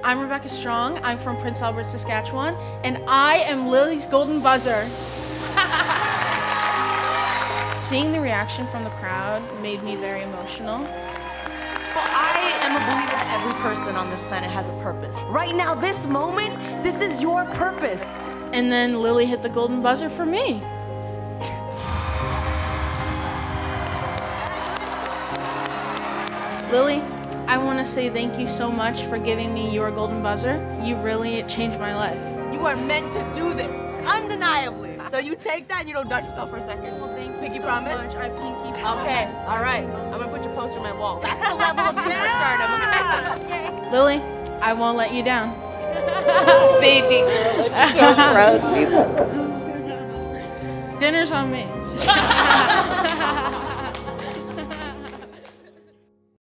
I'm Rebecca Strong. I'm from Prince Albert, Saskatchewan, and I am Lily's golden buzzer. Seeing the reaction from the crowd made me very emotional. Well, I am a believer that every person on this planet has a purpose. Right now, this moment, this is your purpose. And then Lily hit the golden buzzer for me. Lily, I want to say thank you so much for giving me your golden buzzer. You really changed my life. You are meant to do this, undeniably. So you take that and you don't doubt yourself for a second. Well, thank you Pinky so promise? much. I pinky promise. Okay, all right. I'm gonna put your poster on my wall. That's the level of superstardom, okay? Lily, I won't let you down. Baby girl, I'm so proud of you. Dinner's on me.